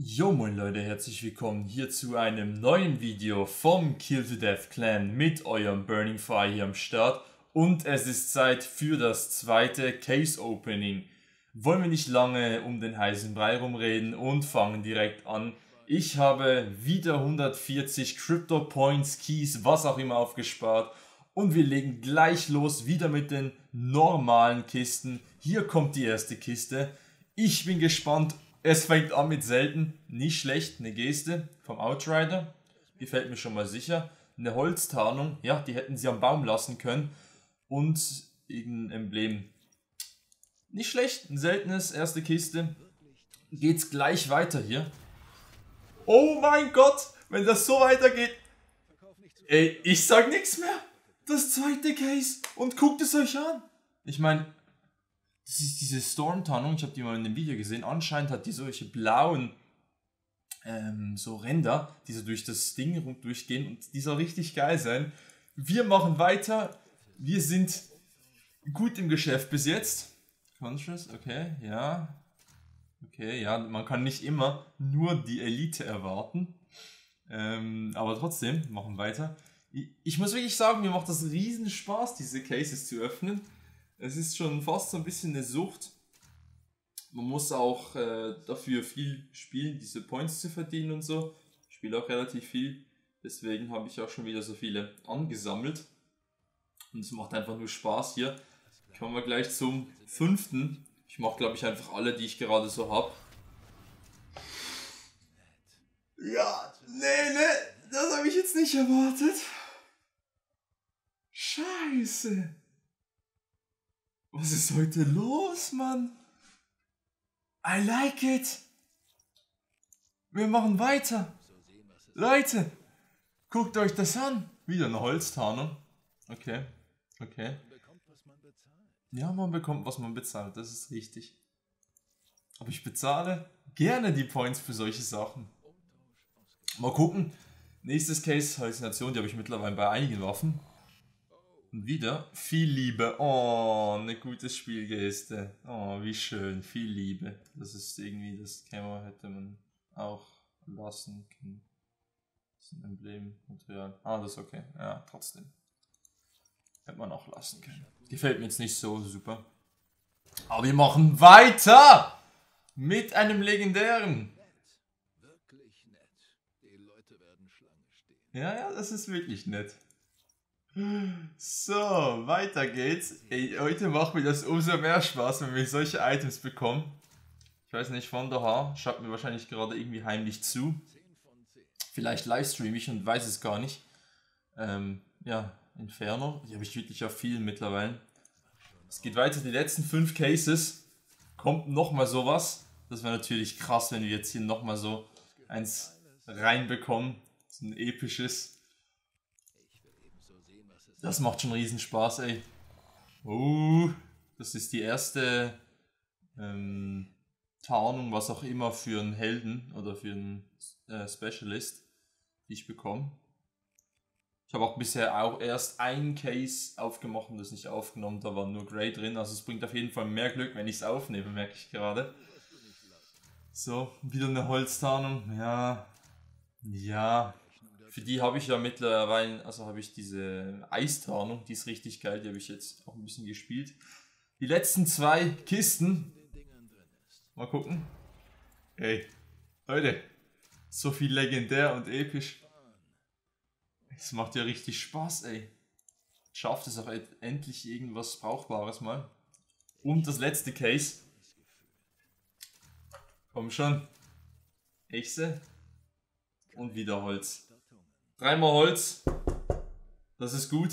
Jo moin Leute, herzlich willkommen hier zu einem neuen Video vom Kill to Death Clan mit eurem Burning Fire hier am Start. Und es ist Zeit für das zweite Case Opening. Wollen wir nicht lange um den heißen Brei rumreden und fangen direkt an. Ich habe wieder 140 Crypto Points, Keys, was auch immer aufgespart. Und wir legen gleich los, wieder mit den normalen Kisten. Hier kommt die erste Kiste. Ich bin gespannt. Es fängt an mit selten, nicht schlecht, eine Geste vom Outrider, gefällt mir schon mal sicher. Eine Holztarnung, ja, die hätten sie am Baum lassen können. Und irgendein Emblem. Nicht schlecht, ein seltenes, erste Kiste. Geht's gleich weiter hier. Oh mein Gott, wenn das so weitergeht. Ey, ich sag nichts mehr. Das zweite Case und guckt es euch an. Ich meine, das ist diese Storm-Tarnung, ich habe die mal in dem Video gesehen, anscheinend hat die solche blauen so Ränder, die so durch das Ding durchgehen und die soll richtig geil sein. Wir machen weiter, wir sind gut im Geschäft bis jetzt. Conscious, okay, ja, man kann nicht immer nur die Elite erwarten, aber trotzdem, machen weiter. Ich muss wirklich sagen, mir macht das riesen Spaß, diese Cases zu öffnen. Es ist schon fast so ein bisschen eine Sucht. Man muss auch dafür viel spielen, diese Points zu verdienen und so. Ich spiele auch relativ viel, deswegen habe ich auch schon wieder so viele angesammelt. Und es macht einfach nur Spaß hier. Kommen wir gleich zum 5. Ich mache, glaube ich, einfach alle, die ich gerade so habe. Ja, nee, das habe ich jetzt nicht erwartet. Scheiße. Was ist heute los, Mann? I like it. Wir machen weiter. Leute, guckt euch das an. Wieder eine Holztarnung. Okay. Ja, man bekommt, was man bezahlt. Das ist richtig. Aber ich bezahle gerne die Points für solche Sachen. Mal gucken. Nächstes Case, Halluzination. Die habe ich mittlerweile bei einigen Waffen. Und wieder viel Liebe. Oh, eine gute Spielgeste. Oh, wie schön. Viel Liebe. Das ist irgendwie, das Camera hätte man auch lassen können. Das ist ein Emblemmaterial. Ah, das ist okay. Ja, trotzdem. Hätte man auch lassen können. Gefällt mir jetzt nicht so super. Aber wir machen weiter! Mit einem legendären. Wirklich nett. Die Leute werden Schlange stehen. Ja, das ist wirklich nett. So, weiter geht's. Ey, heute macht mir das umso mehr Spaß, wenn wir solche Items bekommen. Ich weiß nicht, von der Haar schaut mir wahrscheinlich gerade irgendwie heimlich zu. Vielleicht livestream ich und weiß es gar nicht. Ja, Inferno. Die habe ich wirklich auf vielen mittlerweile. Es geht weiter, die letzten 5 Cases. Kommt nochmal sowas. Das wäre natürlich krass, wenn wir jetzt hier nochmal so eins reinbekommen. So ein episches. Das macht schon riesen Spaß, ey. Das ist die erste Tarnung, was auch immer, für einen Helden oder für einen Specialist, die ich bekomme. Ich habe auch bisher auch erst ein Case aufgemacht und das nicht aufgenommen, da war nur Grey drin. Also es bringt auf jeden Fall mehr Glück, wenn ich es aufnehme, merke ich gerade. So, wieder eine Holztarnung, ja. Für die habe ich ja mittlerweile, also habe ich diese Eistarnung, die ist richtig geil, die habe ich jetzt auch ein bisschen gespielt. Die letzten 2 Kisten. Mal gucken. Ey, Leute, so viel legendär und episch. Es macht ja richtig Spaß, ey. Schafft es auch endlich irgendwas Brauchbares mal. Und das letzte Case. Komm schon. Echse. Und wieder Holz. 3-mal Holz. Das ist gut.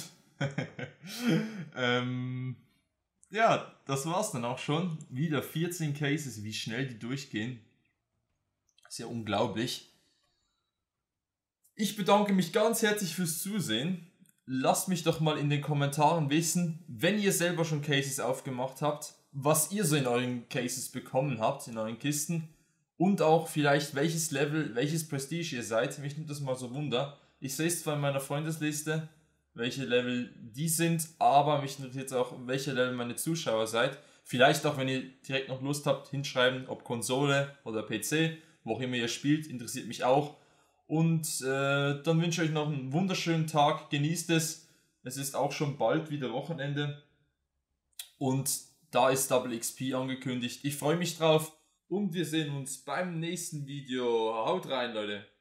Ja, das war's dann auch schon. Wieder 14 Cases, wie schnell die durchgehen. Ist ja unglaublich. Ich bedanke mich ganz herzlich fürs Zusehen. Lasst mich doch mal in den Kommentaren wissen, wenn ihr selber schon Cases aufgemacht habt, was ihr so in euren Cases bekommen habt, in euren Kisten. Und auch vielleicht welches Level, welches Prestige ihr seid. Mich nimmt das mal so Wunder. Ich sehe es zwar in meiner Freundesliste, welche Level die sind, aber mich interessiert jetzt auch, welche Level meine Zuschauer seid. Vielleicht auch, wenn ihr direkt noch Lust habt, hinschreiben, ob Konsole oder PC, wo auch immer ihr spielt, interessiert mich auch. Und dann wünsche ich euch noch einen wunderschönen Tag, genießt es. Es ist auch schon bald wieder Wochenende und da ist Double XP angekündigt. Ich freue mich drauf und wir sehen uns beim nächsten Video. Haut rein, Leute!